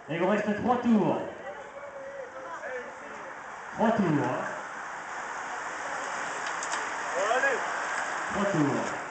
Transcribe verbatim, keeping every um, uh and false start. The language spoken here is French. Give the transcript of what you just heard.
Et il vous reste trois tours. Trois tours. Allez. Trois tours.